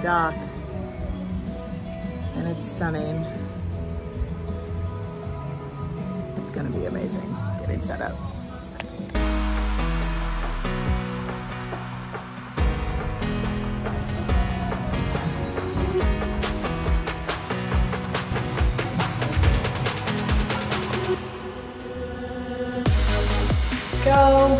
Dock, and it's stunning. It's gonna be amazing getting set up. Go.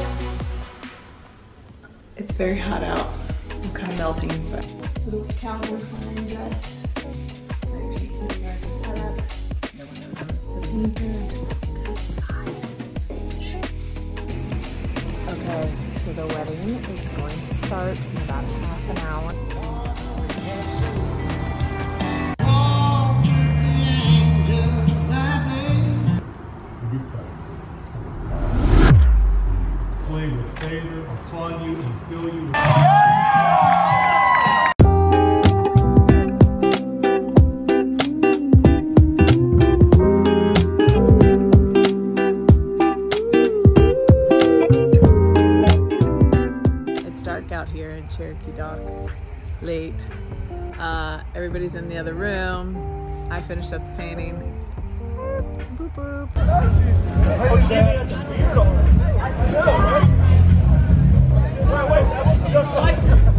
It's very hot out. I'm kind of melting, but little Calvin Klein dress. Very set up. No one knows I'm here. Just looking at the sky. Okay, so the wedding is going to start in about half an hour. With favor upon you and fill you with It's dark out here in Cherokee Dock, late. Everybody's in the other room. I finished up the painting. Boop, boop. Wait, that was just like